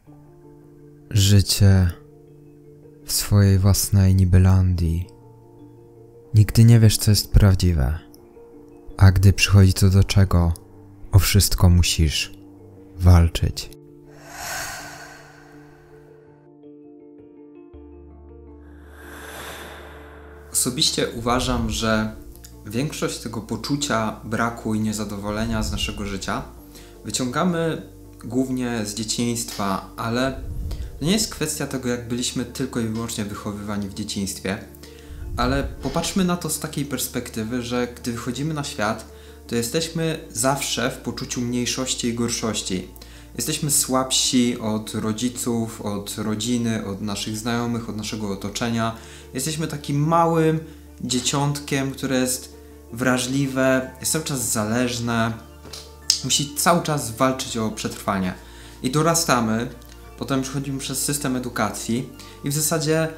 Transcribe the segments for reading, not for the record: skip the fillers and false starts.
Życie w swojej własnej Nibylandii. Nigdy nie wiesz, co jest prawdziwe, a gdy przychodzi to do czego, o wszystko musisz walczyć. Osobiście uważam, że większość tego poczucia braku i niezadowolenia z naszego życia wyciągamy głównie z dzieciństwa, ale to nie jest kwestia tego, jak byliśmy tylko i wyłącznie wychowywani w dzieciństwie, ale popatrzmy na to z takiej perspektywy, że gdy wychodzimy na świat, to jesteśmy zawsze w poczuciu mniejszości i gorszości. Jesteśmy słabsi od rodziców, od rodziny, od naszych znajomych, od naszego otoczenia. Jesteśmy takim małym dzieciątkiem, które jest wrażliwe, jest cały czas zależne, musi cały czas walczyć o przetrwanie. I dorastamy, potem przechodzimy przez system edukacji i w zasadzie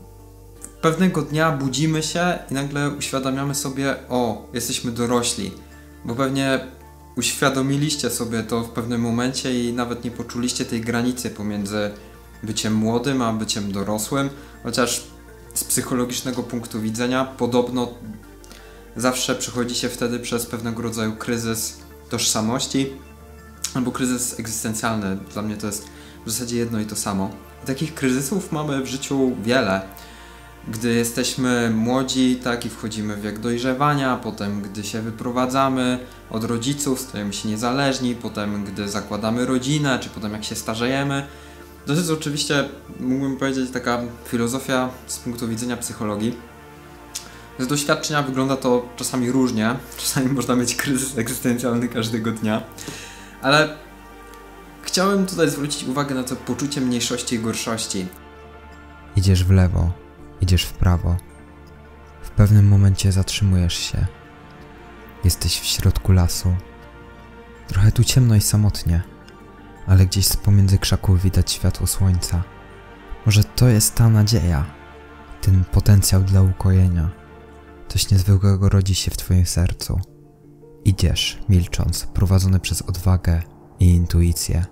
pewnego dnia budzimy się i nagle uświadamiamy sobie, o, jesteśmy dorośli, bo pewnie uświadomiliście sobie to w pewnym momencie i nawet nie poczuliście tej granicy pomiędzy byciem młodym a byciem dorosłym, chociaż z psychologicznego punktu widzenia podobno zawsze przechodzi się wtedy przez pewnego rodzaju kryzys tożsamości albo kryzys egzystencjalny. Dla mnie to jest w zasadzie jedno i to samo. I takich kryzysów mamy w życiu wiele. Gdy jesteśmy młodzi, tak, i wchodzimy w wiek dojrzewania, potem gdy się wyprowadzamy od rodziców, stajemy się niezależni, potem gdy zakładamy rodzinę, czy potem jak się starzejemy. To jest oczywiście, mógłbym powiedzieć, taka filozofia z punktu widzenia psychologii. Z doświadczenia wygląda to czasami różnie, czasami można mieć kryzys egzystencjalny każdego dnia, ale chciałem tutaj zwrócić uwagę na to poczucie mniejszości i gorszości. Idziesz w lewo, idziesz w prawo. W pewnym momencie zatrzymujesz się. Jesteś w środku lasu. Trochę tu ciemno i samotnie, ale gdzieś z pomiędzy krzaków widać światło słońca. Może to jest ta nadzieja, ten potencjał dla ukojenia. Coś niezwykłego rodzi się w twoim sercu. Idziesz, milcząc, prowadzony przez odwagę i intuicję.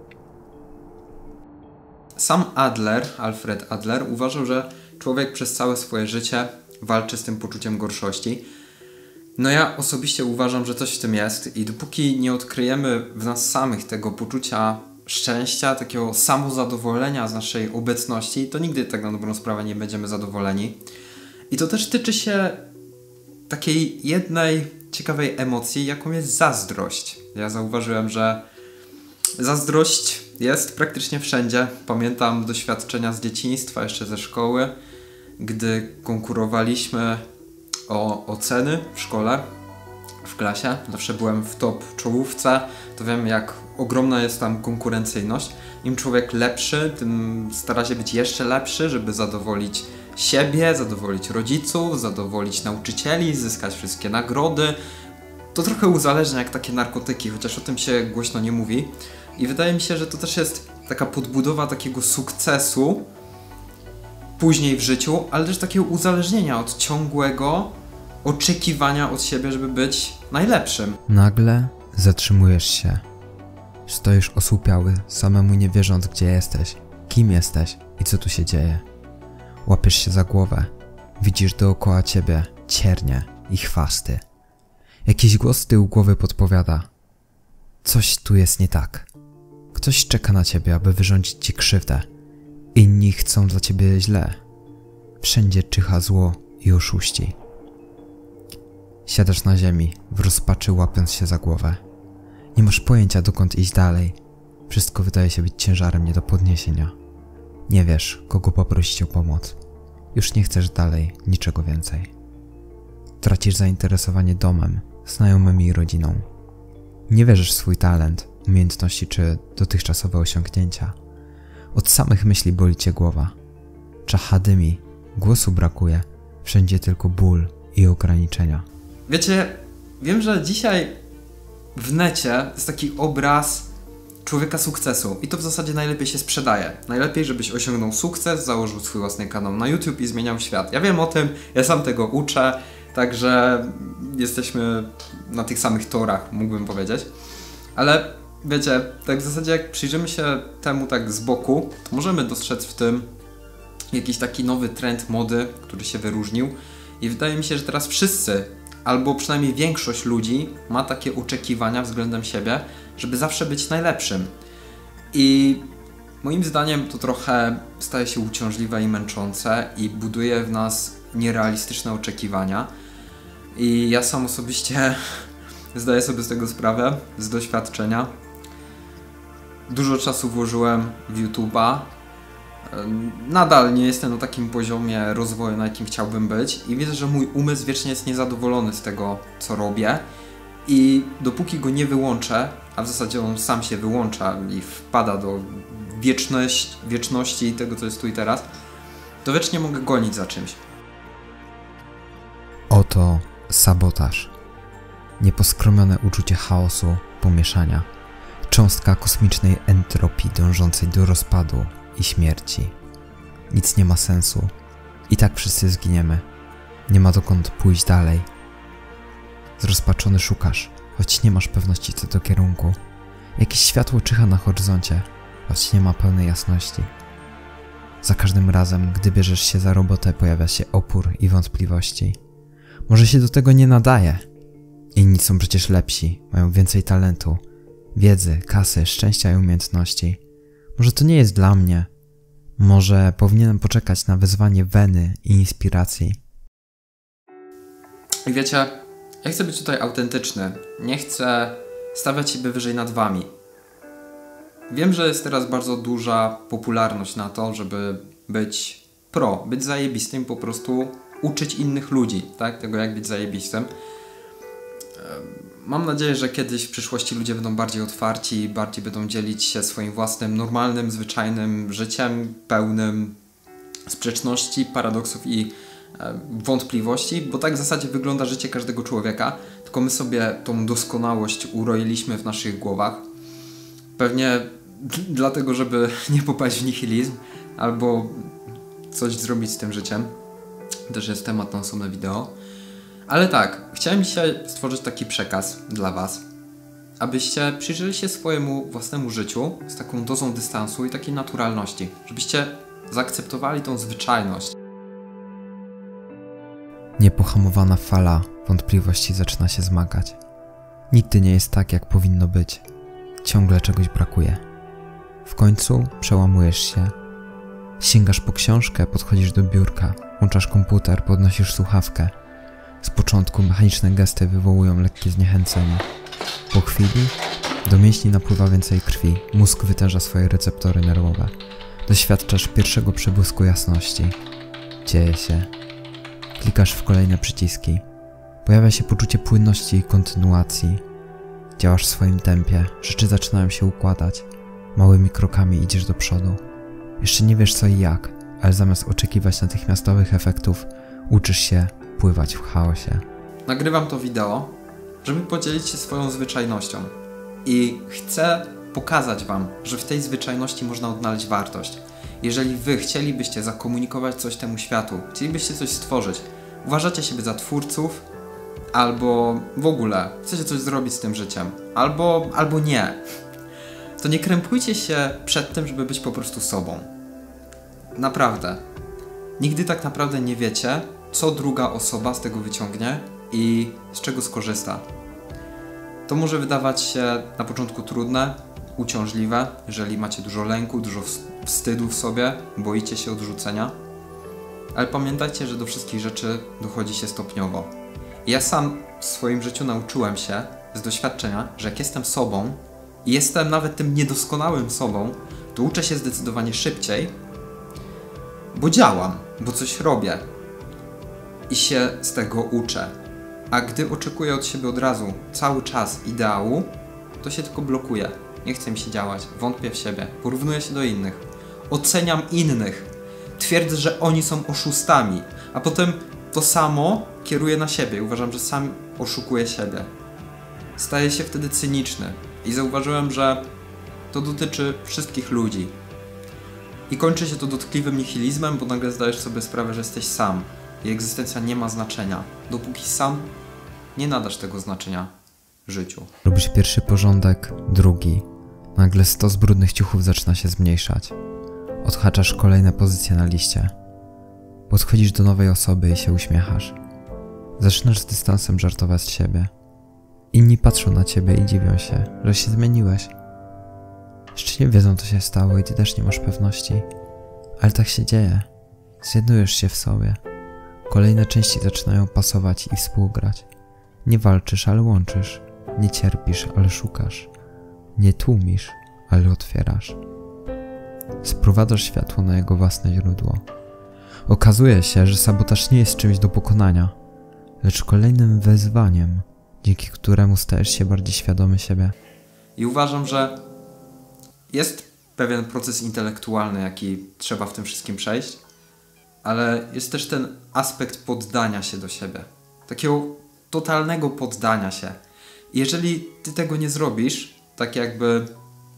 Sam Alfred Adler uważał, że człowiek przez całe swoje życie walczy z tym poczuciem gorszości. No ja osobiście uważam, że coś w tym jest i dopóki nie odkryjemy w nas samych tego poczucia szczęścia, takiego samozadowolenia z naszej obecności, to nigdy tak na dobrą sprawę nie będziemy zadowoleni. I to też tyczy się takiej jednej ciekawej emocji, jaką jest zazdrość. Ja zauważyłem, że zazdrość jest praktycznie wszędzie. Pamiętam doświadczenia z dzieciństwa, jeszcze ze szkoły, gdy konkurowaliśmy o oceny w szkole, w klasie. Zawsze byłem w top czołówce, to wiem, jak ogromna jest tam konkurencyjność. Im człowiek lepszy, tym stara się być jeszcze lepszy, żeby zadowolić siebie, zadowolić rodziców, zadowolić nauczycieli, zyskać wszystkie nagrody. To trochę uzależnia jak takie narkotyki, chociaż o tym się głośno nie mówi. I wydaje mi się, że to też jest taka podbudowa takiego sukcesu później w życiu, ale też takiego uzależnienia od ciągłego oczekiwania od siebie, żeby być najlepszym. Nagle zatrzymujesz się. Stoisz osłupiały, samemu nie wierząc, gdzie jesteś, kim jesteś i co tu się dzieje. Łapiesz się za głowę. Widzisz dookoła ciebie ciernie i chwasty. Jakiś głos z tyłu głowy podpowiada: coś tu jest nie tak. Ktoś czeka na ciebie, aby wyrządzić ci krzywdę. Inni chcą dla ciebie źle. Wszędzie czyha zło i oszuści. Siadasz na ziemi, w rozpaczy łapiąc się za głowę. Nie masz pojęcia, dokąd iść dalej. Wszystko wydaje się być ciężarem nie do podniesienia. Nie wiesz, kogo poprosić o pomoc. Już nie chcesz dalej niczego więcej. Tracisz zainteresowanie domem, znajomymi i rodziną. Nie wierzysz w swój talent, umiejętności czy dotychczasowe osiągnięcia. Od samych myśli boli cię głowa. Czacha dymi, głosu brakuje, wszędzie tylko ból i ograniczenia. Wiecie, wiem, że dzisiaj w necie jest taki obraz człowieka sukcesu i to w zasadzie najlepiej się sprzedaje. Najlepiej, żebyś osiągnął sukces, założył swój własny kanał na YouTube i zmieniał świat. Ja wiem o tym, ja sam tego uczę, także jesteśmy na tych samych torach, mógłbym powiedzieć. Ale wiecie, tak w zasadzie jak przyjrzymy się temu tak z boku, to możemy dostrzec w tym jakiś taki nowy trend mody, który się wyróżnił i wydaje mi się, że teraz wszyscy, albo przynajmniej większość ludzi ma takie oczekiwania względem siebie, żeby zawsze być najlepszym. I moim zdaniem to trochę staje się uciążliwe i męczące i buduje w nas nierealistyczne oczekiwania. I ja sam osobiście zdaję sobie z tego sprawę, z doświadczenia. Dużo czasu włożyłem w YouTube'a. Nadal nie jestem na takim poziomie rozwoju, na jakim chciałbym być i widzę, że mój umysł wiecznie jest niezadowolony z tego, co robię i dopóki go nie wyłączę, a w zasadzie on sam się wyłącza i wpada do wieczności tego, co jest tu i teraz, to wiecznie mogę gonić za czymś. Oto sabotaż. Nieposkromione uczucie chaosu, pomieszania. Cząstka kosmicznej entropii dążącej do rozpadu i śmierci. Nic nie ma sensu. I tak wszyscy zginiemy. Nie ma dokąd pójść dalej. Zrozpaczony szukasz, choć nie masz pewności co do kierunku. Jakieś światło czyha na horyzoncie, choć nie ma pełnej jasności. Za każdym razem, gdy bierzesz się za robotę, pojawia się opór i wątpliwości. Może się do tego nie nadaje. Inni są przecież lepsi, mają więcej talentu, wiedzy, kasy, szczęścia i umiejętności. Może to nie jest dla mnie. Może powinienem poczekać na wezwanie weny i inspiracji. I wiecie, ja chcę być tutaj autentyczny. Nie chcę stawiać siebie wyżej nad wami. Wiem, że jest teraz bardzo duża popularność na to, żeby być być zajebistym, po prostu uczyć innych ludzi, tak? Tego jak być zajebistym. Mam nadzieję, że kiedyś w przyszłości ludzie będą bardziej otwarci i bardziej będą dzielić się swoim własnym, normalnym, zwyczajnym życiem, pełnym sprzeczności, paradoksów i wątpliwości, bo tak w zasadzie wygląda życie każdego człowieka, tylko my sobie tą doskonałość uroiliśmy w naszych głowach. Pewnie dlatego, żeby nie popaść w nihilizm albo coś zrobić z tym życiem. Też jest temat na osobne wideo. Ale tak, chciałem dzisiaj stworzyć taki przekaz dla was, abyście przyjrzeli się swojemu własnemu życiu z taką dozą dystansu i takiej naturalności, żebyście zaakceptowali tą zwyczajność. Niepohamowana fala wątpliwości zaczyna się zmagać. Nigdy nie jest tak, jak powinno być. Ciągle czegoś brakuje. W końcu przełamujesz się. Sięgasz po książkę, podchodzisz do biurka, włączasz komputer, podnosisz słuchawkę. Z początku mechaniczne gesty wywołują lekkie zniechęcenie. Po chwili do mięśni napływa więcej krwi, mózg wytęża swoje receptory nerwowe. Doświadczasz pierwszego przebłysku jasności. Dzieje się. Klikasz w kolejne przyciski. Pojawia się poczucie płynności i kontynuacji. Działasz w swoim tempie, rzeczy zaczynają się układać. Małymi krokami idziesz do przodu. Jeszcze nie wiesz co i jak, ale zamiast oczekiwać natychmiastowych efektów, uczysz się pływać w chaosie. Nagrywam to wideo, żeby podzielić się swoją zwyczajnością. I chcę pokazać wam, że w tej zwyczajności można odnaleźć wartość. Jeżeli wy chcielibyście zakomunikować coś temu światu, chcielibyście coś stworzyć, uważacie siebie za twórców, albo w ogóle chcecie coś zrobić z tym życiem, albo nie, to nie krępujcie się przed tym, żeby być po prostu sobą. Naprawdę. Nigdy tak naprawdę nie wiecie, co druga osoba z tego wyciągnie i z czego skorzysta. To może wydawać się na początku trudne, uciążliwe, jeżeli macie dużo lęku, dużo wstydu w sobie, boicie się odrzucenia. Ale pamiętajcie, że do wszystkich rzeczy dochodzi się stopniowo. Ja sam w swoim życiu nauczyłem się z doświadczenia, że jak jestem sobą i jestem nawet tym niedoskonałym sobą, to uczę się zdecydowanie szybciej, bo działam, bo coś robię i się z tego uczę. A gdy oczekuję od siebie od razu cały czas ideału, to się tylko blokuję. Nie chce mi się działać, wątpię w siebie, porównuję się do innych, oceniam innych, twierdzę, że oni są oszustami, a potem to samo kieruję na siebie. Uważam, że sam oszukuję siebie. Staję się wtedy cyniczny i zauważyłem, że to dotyczy wszystkich ludzi. I kończy się to dotkliwym nihilizmem, bo nagle zdajesz sobie sprawę, że jesteś sam i egzystencja nie ma znaczenia, dopóki sam nie nadasz tego znaczenia życiu. Robisz pierwszy porządek, drugi, Nagle stos brudnych ciuchów zaczyna się zmniejszać. Odhaczasz kolejne pozycje na liście. Podchodzisz do nowej osoby i się uśmiechasz. Zaczynasz z dystansem żartować z siebie. Inni patrzą na ciebie i dziwią się, że się zmieniłeś. Jeszcze nie wiedzą, co się stało i ty też nie masz pewności. Ale tak się dzieje. Zjednujesz się w sobie. Kolejne części zaczynają pasować i współgrać. Nie walczysz, ale łączysz. Nie cierpisz, ale szukasz. Nie tłumisz, ale otwierasz. Sprowadzasz światło na jego własne źródło. Okazuje się, że sabotaż nie jest czymś do pokonania, lecz kolejnym wyzwaniem, dzięki któremu stajesz się bardziej świadomy siebie. I uważam, że jest pewien proces intelektualny, jaki trzeba w tym wszystkim przejść, ale jest też ten aspekt poddania się do siebie. Takiego totalnego poddania się. I jeżeli ty tego nie zrobisz, tak jakby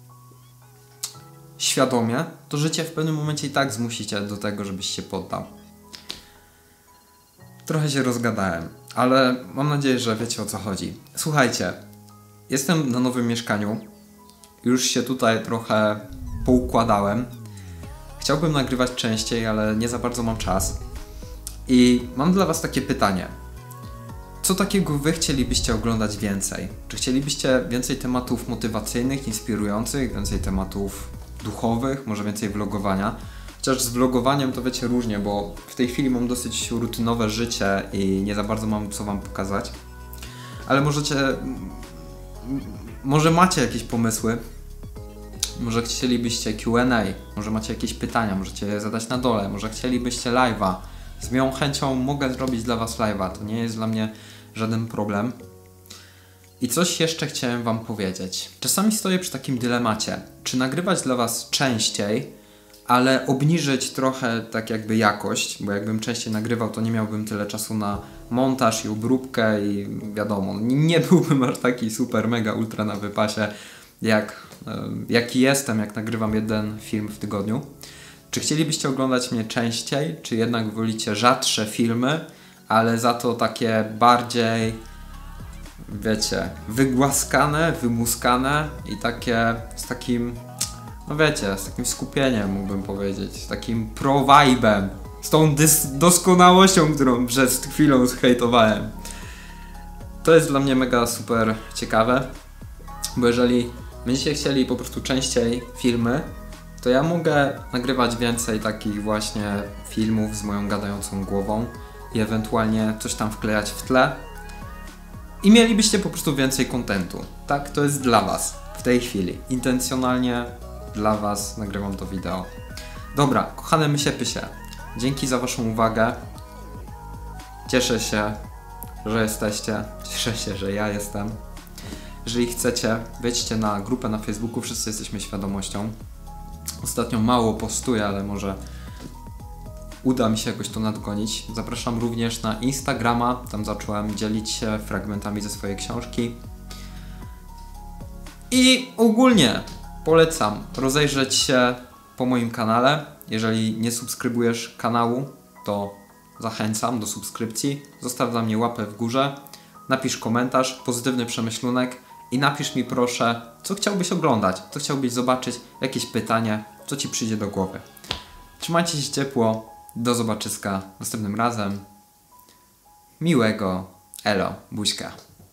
świadomie, to życie w pewnym momencie i tak zmusi cię do tego, żebyś się poddał. Trochę się rozgadałem, ale mam nadzieję, że wiecie, o co chodzi. Słuchajcie, jestem na nowym mieszkaniu. Już się tutaj trochę poukładałem. Chciałbym nagrywać częściej, ale nie za bardzo mam czas. I mam dla was takie pytanie. Co takiego wy chcielibyście oglądać więcej? Czy chcielibyście więcej tematów motywacyjnych, inspirujących, więcej tematów duchowych, może więcej vlogowania? Chociaż z vlogowaniem to wiecie różnie, bo w tej chwili mam dosyć rutynowe życie i nie za bardzo mam co wam pokazać. Ale może macie jakieś pomysły? Może chcielibyście Q&A, może macie jakieś pytania, możecie je zadać na dole, może chcielibyście live'a. Z miłą chęcią mogę zrobić dla was live'a, to nie jest dla mnie żaden problem. I coś jeszcze chciałem wam powiedzieć. Czasami stoję przy takim dylemacie, czy nagrywać dla was częściej, ale obniżyć trochę tak jakby jakość, bo jakbym częściej nagrywał, to nie miałbym tyle czasu na montaż i obróbkę i wiadomo, nie byłbym aż taki super, mega, ultra na wypasie, jaki jestem, jak nagrywam jeden film w tygodniu. Czy chcielibyście oglądać mnie częściej, czy jednak wolicie rzadsze filmy, ale za to takie bardziej, wiecie, wygłaskane, wymuskane i takie z takim, no wiecie, z takim skupieniem, mógłbym powiedzieć, z takim pro-vibem, z tą doskonałością, którą przed chwilą zhejtowałem. To jest dla mnie mega super ciekawe, bo jeżeli będziecie chcieli po prostu częściej filmy, to ja mogę nagrywać więcej takich właśnie filmów z moją gadającą głową i ewentualnie coś tam wklejać w tle i mielibyście po prostu więcej kontentu. Tak, to jest dla was w tej chwili. Intencjonalnie dla was nagrywam to wideo. Dobra, kochane mysie-pysie, dzięki za waszą uwagę. Cieszę się, że jesteście. Cieszę się, że ja jestem. Jeżeli chcecie, wejdźcie na grupę na Facebooku, wszyscy jesteśmy świadomością. Ostatnio mało postuję, ale może uda mi się jakoś to nadgonić. Zapraszam również na Instagrama, tam zacząłem dzielić się fragmentami ze swojej książki. I ogólnie polecam rozejrzeć się po moim kanale. Jeżeli nie subskrybujesz kanału, to zachęcam do subskrypcji. Zostaw dla mnie łapę w górze, napisz komentarz, pozytywny przemyślunek i napisz mi proszę, co chciałbyś oglądać, co chciałbyś zobaczyć, jakieś pytanie, co ci przyjdzie do głowy. Trzymajcie się ciepło, do zobaczyska następnym razem. Miłego, elo, buźka.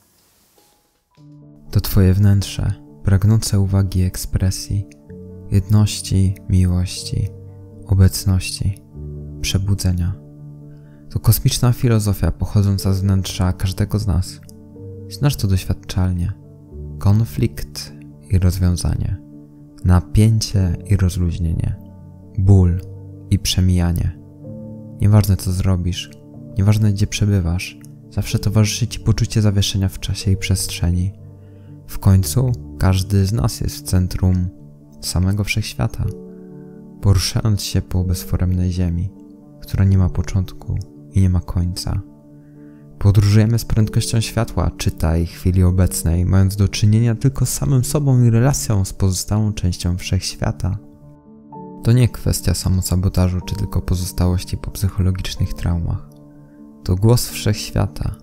To twoje wnętrze, pragnące uwagi i ekspresji, jedności, miłości, obecności, przebudzenia. To kosmiczna filozofia pochodząca z wnętrza każdego z nas. Znasz to doświadczalnie. Konflikt i rozwiązanie. Napięcie i rozluźnienie. Ból i przemijanie. Nieważne co zrobisz, nieważne gdzie przebywasz, zawsze towarzyszy ci poczucie zawieszenia w czasie i przestrzeni. W końcu każdy z nas jest w centrum samego wszechświata, poruszając się po bezforemnej ziemi, która nie ma początku i nie ma końca. Podróżujemy z prędkością światła, czytaj chwili obecnej, mając do czynienia tylko z samym sobą i relacją z pozostałą częścią wszechświata. To nie kwestia samosabotażu czy tylko pozostałości po psychologicznych traumach. To głos wszechświata.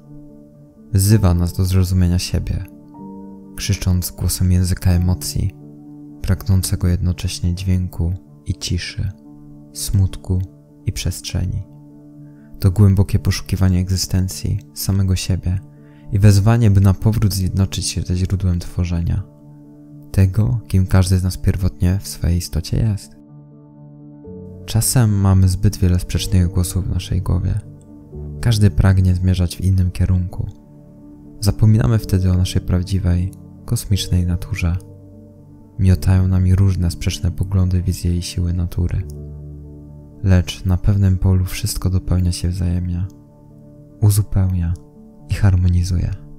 Wzywa nas do zrozumienia siebie, krzycząc głosem języka emocji. pragnącego jednocześnie dźwięku i ciszy, smutku i przestrzeni. To głębokie poszukiwanie egzystencji, samego siebie i wezwanie, by na powrót zjednoczyć się ze źródłem tworzenia, tego, kim każdy z nas pierwotnie w swojej istocie jest. Czasem mamy zbyt wiele sprzecznych głosów w naszej głowie. Każdy pragnie zmierzać w innym kierunku. Zapominamy wtedy o naszej prawdziwej, kosmicznej naturze. Miotają nami różne sprzeczne poglądy, wizje i siły natury. Lecz na pewnym polu wszystko dopełnia się wzajemnie, uzupełnia i harmonizuje.